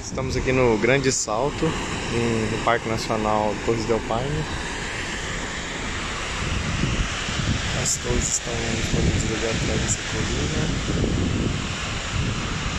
Estamos aqui no Grande Salto, no Parque Nacional Torres del Paine. As torres estão escondidas ali atrás dessa colina.